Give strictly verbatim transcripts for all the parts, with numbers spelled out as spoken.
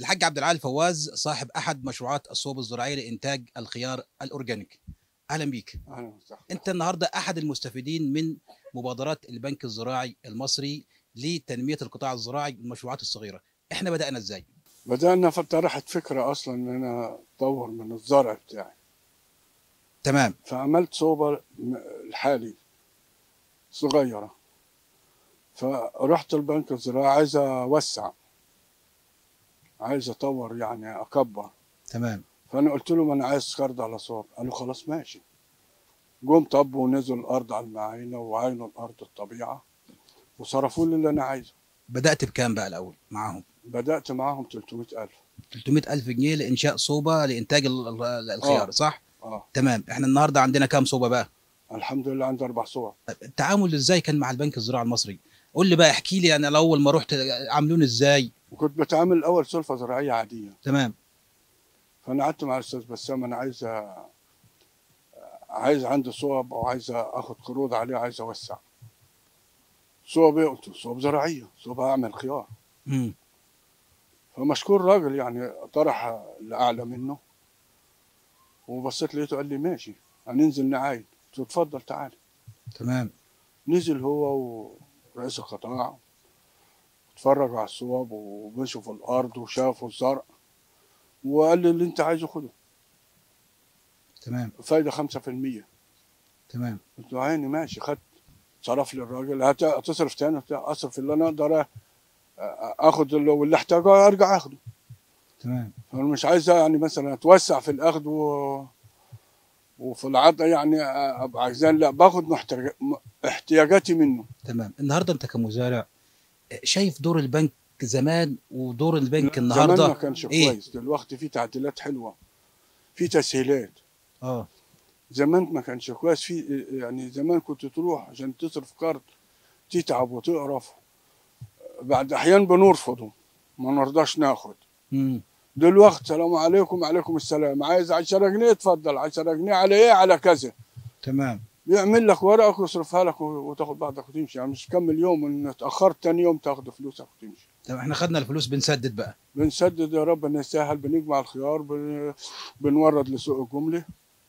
الحاج عبد العال فواز صاحب احد مشروعات الصوب الزراعيه لانتاج الخيار الاورجانيك. اهلا بيك. اهلا وسهلا. انت النهارده احد المستفيدين من مبادرات البنك الزراعي المصري لتنميه القطاع الزراعي والمشروعات الصغيره. احنا بدانا ازاي؟ بدأنا فطرحت فكرة أصلا إن أنا أطور من الزرع بتاعي، تمام. فعملت صوبة م- الحالي صغيرة. فرحت البنك الزراعي عايز أوسع، عايز أطور يعني أكبر. تمام. فأنا قلت له ما أنا عايز كارد على صوب. قالوا خلاص ماشي. جم طبوا ونزلوا الأرض على المعاينة وعاينوا الأرض الطبيعة وصرفوا لي اللي أنا عايزه. بدات بكام بقى الاول معاهم؟ بدأت معاهم ثلاثمائة ألف. ثلاثمائة ألف جنيه لانشاء صوبه لانتاج ال- ال- الخيار، آه صح؟ آه تمام. احنا النهارده عندنا كام صوبه بقى؟ الحمد لله عندي أربع صور. التعامل ازاي كان مع البنك الزراعي المصري؟ قول لي بقى، احكي لي انا اول ما رحت عاملون ازاي؟ وكنت بتعامل الأول سلفة زراعية عادية. تمام. فأنا قعدت مع الأستاذ بسام، أنا عايز عايز عندي صوب او عايز اخد قروض عليه، عايز اوسع. صوب ايه؟ قلت له صوب زراعيه، صوب اعمل خيار. امم فمشكور راجل يعني طرح اللي اعلى منه. وبصيت لقيته قال لي ماشي هننزل نعاين. قلت له اتفضل تعالى. تمام. نزل هو ورئيس القطاع، اتفرجوا على الصوب ومشوا في الارض وشافوا الزرع، وقال لي اللي انت عايزه خده، تمام. فايده خمسة في المية. تمام. قلت له عيني ماشي. خدت، صرف لي الراجل. هت- هتصرف تاني؟ قلت له اصرف اللي انا اقدر اخد اللي واللي احتاجه ارجع اخده. تمام. فانا مش عايز يعني مثلا اتوسع في الاخذ و... وفي العطاء يعني ابقى عايزان، لا باخد محتاج... احتياجاتي منه. تمام. النهارده انت كمزارع شايف دور البنك زمان ودور البنك لا، زمان ما النهارده كانش ايه؟ كويس. دلوقتي في تعديلات حلوه، في تسهيلات. اه. زمان ما كانش كويس. في يعني زمان كنت تروح عشان تصرف كارد تتعب وتقرف، بعد احيان بنرفضه، ما نرضاش ناخد. امم دلوقتي سلام عليكم، عليكم السلام، عايز عشرة جنيه اتفضل. عشرة جنيه على ايه؟ على كذا. تمام. بيعمل لك ورقك ويصرفها لك وتاخد بعضك وتمشي. يعني مش كمل يوم ان اتاخرت تاني يوم تاخد فلوسك وتمشي. طب احنا خدنا الفلوس بنسدد بقى. بنسدد يا رب نسهل. بنجمع الخيار، بن... بنورد لسوق الجمله،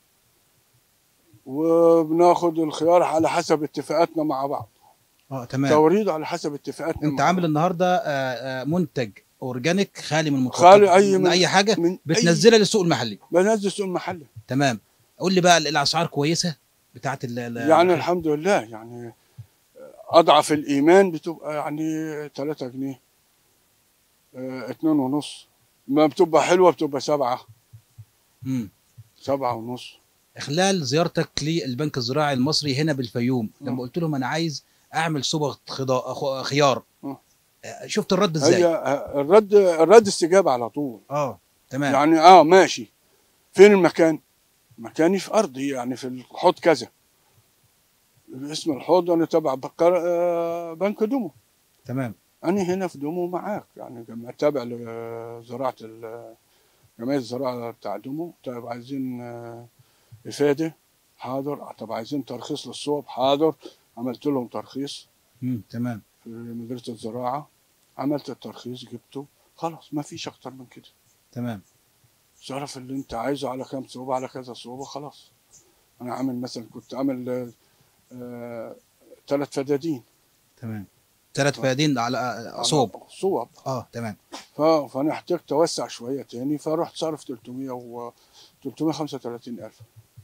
وبناخد الخيار على حسب اتفاقاتنا مع بعض. اه. تمام. توريد على حسب اتفاقاتنا انت مع عامل بعض. النهارده آه، آه، منتج اورجانيك خالي من المتوقع خالي اي من من اي حاجه، من اي. بتنزلها للسوق المحلي. بنزل سوق المحل. تمام. قول لي بقى الاسعار كويسه بتاعت ال- ال- يعني الخ- الحمد لله. يعني اضعف الايمان بتبقى يعني ثلاثة جنيه، اه، اتنين ونص. ما بتبقى حلوه بتبقى سبعة، امم سبعة ونص. خلال زيارتك للبنك الزراعي المصري هنا بالفيوم، لما اه. قلت لهم انا عايز اعمل صبغه خضا- خ- خيار، اه. آه، شفت الرد هي ازاي؟ الرد الرد استجابة على طول. اه. تمام. يعني اه ماشي. فين المكان؟ مكاني في ارضي، يعني في الحوض كذا. اسم الحوض انا تبع بقر... آه بنك دومو. تمام. انا هنا في دومو معاك، يعني جمع تابع لزراعة ال- جمعية الزراعة بتاع دومو. طيب عايزين آه افادة، حاضر. طب عايزين ترخيص للصوب، حاضر. عملت لهم ترخيص امم تمام. في مديرية الزراعة. عملت الترخيص جبته، خلاص ما فيش اكتر من كده. تمام. صرف اللي انت عايزه على كام صوبة، على كذا صوبة، خلاص. انا عامل مثلا، كنت عامل آه ثلاث فدادين تمام. ثلاث فدادين على آه، على صوب. صوب. اه. تمام. ف- فانا احتجت اوسع شوية تاني، فرحت صرف ثلاثمائة و ثلاثمائة وخمسة وثلاثين الف.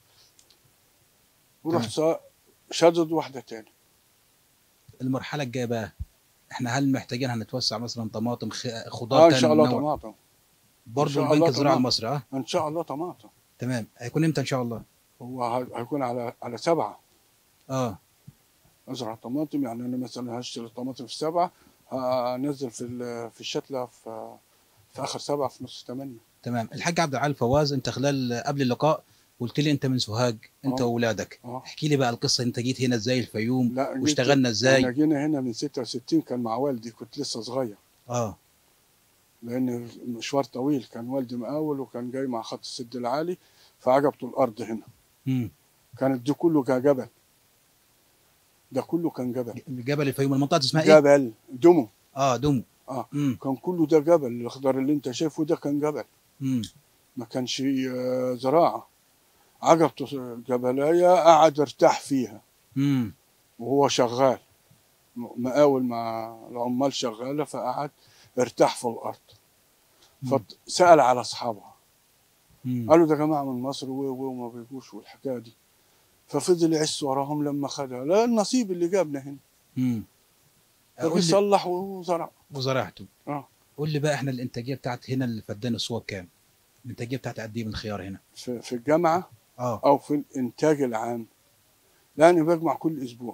ورحت تمام. صا- شدد واحدة تاني. المرحله الجايه بقى، احنا هل محتاجين هنتوسع مثلا طماطم، خ- خضار اه ان تاني شاء من الله نوع؟ طماطم. ان برضه شاء البنك الله الزراعي طماطم. المصري. اه. ان شاء الله طماطم. تمام. هيكون امتى ان شاء الله؟ هو ه- هيكون على على سبعة. اه. ازرع طماطم. يعني انا مثلا هشتري الطماطم في سبعة، هنزل في ال- في الشتلة في في اخر سبعة، في نص ثمانية. تمام. الحاج عبد العال فواز، انت خلال قبل اللقاء قلت لي انت من سوهاج، انت اه. واولادك. اه. احكي لي بقى القصه، انت جيت هنا ازاي الفيوم لا جيت. واشتغلنا احنا ازاي؟ جينا هنا من ستة وستين، كان مع والدي، كنت لسه صغير. اه. لان المشوار طويل. كان والدي مقاول وكان جاي مع خط السد العالي، فعجبته الارض هنا. امم كانت دي كله جبل، ده كله كان جبل. جبل الفيوم، المنطقه دي اسمها ايه؟ جبل دمو. اه، دمو. اه امم كان كله ده جبل، الاخضر اللي انت شايفه ده كان جبل، امم ما كانش آه، زراعه. عجبته جبلايه قعد ارتاح فيها امم وهو شغال، مقاول مع العمال شغاله، فقعد ارتاح في الارض. فسأل على اصحابها، امم قالوا ده جماعه من مصر و- و- وما بيجوش والحكايه دي. ففضل يعس وراهم لما خدها، لا النصيب اللي جابنا هنا. امم فجه قول لي، صلح وزرع. وزرعته. اه قول لي بقى، احنا الانتاجيه بتاعت هنا الفدان الصوب كام؟ الانتاجيه بتاعت قد ايه من الخيار هنا؟ في, في الجامعه اه. او في الانتاج العام، لاني بجمع كل اسبوع.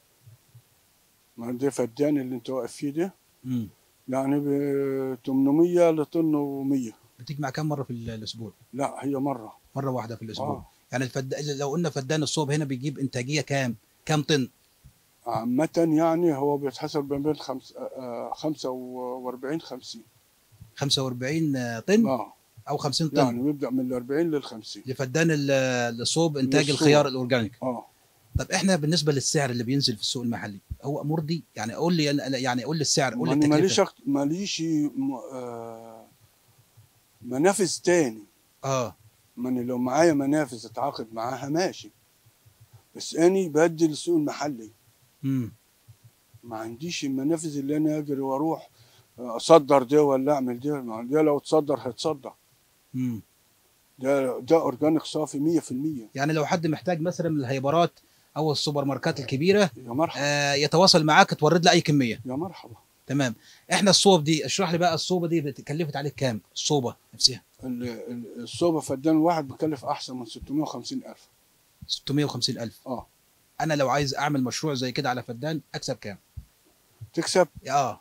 ما ده فدان اللي انت واقف فيه ده، امم يعني ب ثمانمية لطن و100. بتجمع كام مره في ال- الاسبوع؟ لا هي مره. مره واحده في الاسبوع. اه يعني الفد... لو قلنا فدان الصوب هنا بيجيب انتاجيه كام؟ كام طن؟ عامة يعني هو بيتحسب ما بين خمس آه خمسة وأربعين خمسين. خمسة وأربعين طن اه او خمسين طن يعني بيبدأ من الأربعين للخمسين لفدان ال- الصوب انتاج الخيار للصور. الاورجانيك. اه طب احنا بالنسبه للسعر اللي بينزل في السوق المحلي، هو مرضي؟ يعني قول لي، يعني قول لي السعر، قول لي ماني التكلفه. ماليش أكت... ماليش م... آه منافس تاني. اه. ماني لو معايا منافس اتعاقد معاها ماشي، بس اني بدي للسوق المحلي. امم ما عنديش المنافذ اللي انا اجري واروح اصدر ده ولا اعمل ده. ما ده لو تصدر هيتصدر. امم ده ده اورجانيك صافي مية في المية. يعني لو حد محتاج مثلا من الهيبرات او السوبر ماركات الكبيره، يا مرحبا. آه يتواصل معاك تورد له اي كميه. يا مرحبا. تمام. احنا الصوب دي، اشرح لي بقى الصوبه دي بتكلفت عليك كام؟ الصوبه نفسها. ال- ال- الصوبة فدان واحد بكلف احسن من ستمية وخمسين الف. ستمية وخمسين الف. اه انا لو عايز اعمل مشروع زي كده على فدان اكسب كام؟ تكسب. اه.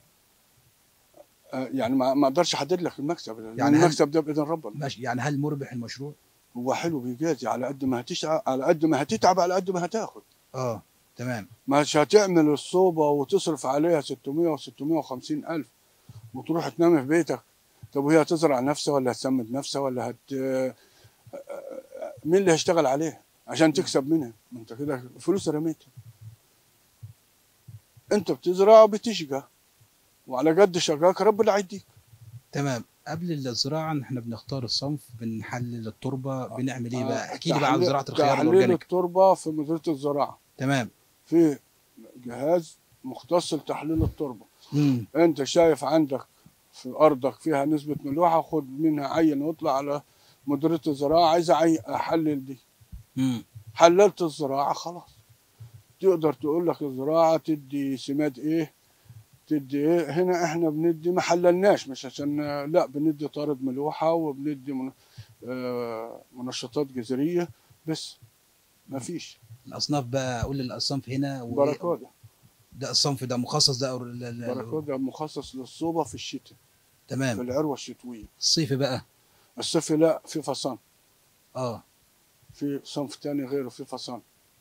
آه يعني ما ما اقدرش احدد لك المكسب، لان يعني هل المكسب ده باذن ربنا. ماشي، يعني هل مربح المشروع؟ هو حلو بيجازي، على قد ما هتشتغل على قد ما هتتعب على قد ما هتاخد. اه. تمام. مش هتعمل الصوبة وتصرف عليها ستمية و ستمية وخمسين الف وتروح تنام في بيتك. طب وهي هتزرع نفسها ولا هتسمد نفسها ولا هت مين اللي هيشتغل عليها عشان تكسب منها؟ ما انت كده فلوس رميتها. انت بتزرع وبتشقى، وعلى قد شقاك ربنا هيديك. تمام. قبل الزراعه احنا بنختار الصنف، بنحلل التربه، بنعمل ايه بقى؟ آه، احكي لي بقى عن تحليل زراعه الخيار تحليل الاورجانيك. التربة في مديرية الزراعة تمام. في جهاز مختص لتحليل التربة. امم انت شايف عندك في ارضك فيها نسبة ملوحة، خد منها عين واطلع على مديرية الزراعة عايز أعي- احلل دي. امم حللت الزراعة خلاص، تقدر تقول لك الزراعة تدي سماد ايه، تدي ايه. هنا احنا بندي ما حللناش، مش عشان لا، بندي طارد ملوحة وبندي من آه منشطات جذرية بس، ما فيش. الاصناف بقى، قول لي الاصناف هنا وايه. باراكودا. ده الصنف ده مخصص ده أو ال- ال- ال- باراكودا مخصص للصوبة في الشتاء، في تمام. العروة الشتوية. الصيف بقى. الصيف لا، في فصان، اه. في صنف تاني غيره في فصان.